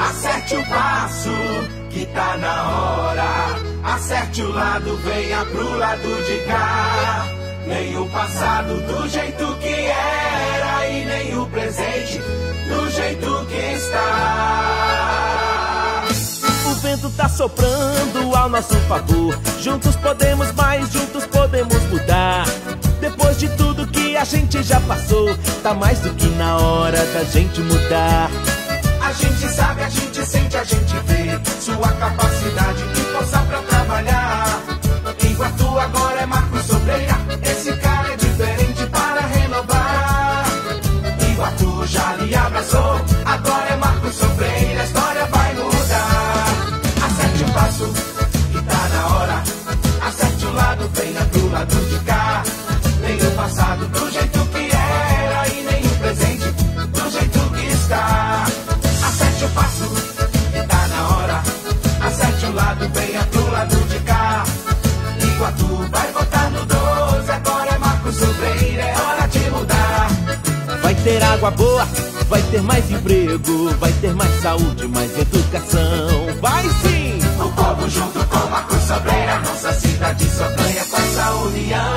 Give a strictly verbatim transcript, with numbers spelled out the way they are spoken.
Acerte o passo, que tá na hora. Acerte o lado, venha pro lado de cá. Nem o passado do jeito que era, e nem o presente do jeito que está. O vento tá soprando ao nosso favor. Juntos podemos mais, juntos podemos mudar. Depois de tudo que a gente já passou, tá mais do que na hora da gente mudar. A gente sabe, a gente sente, a gente vê sua capacidade e força pra trabalhar. Iguatu agora é Marcos Sobreira, esse cara é diferente para renovar. Iguatu já lhe abraçou, agora é Marcos Sobreira, a história vai mudar. Acerte o passo, que tá na hora. Acerte o lado, venha pro lado de cá. Nem o passado do jeito que era, e nem o presente do jeito que está. Acerte o passo, que tá na hora. Acerte o lado, venha pro lado de cá. Iguatu vai votar no doze, agora é Marcos Sobreira, é hora de mudar. Vai ter água boa, vai ter mais emprego, vai ter mais saúde, mais educação. Vai sim! O povo junto com Marcos Sobreira, nossa cidade só ganha com essa união.